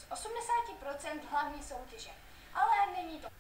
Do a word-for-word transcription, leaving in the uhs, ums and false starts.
z osmdesáti procent hlavní soutěže. Ale není to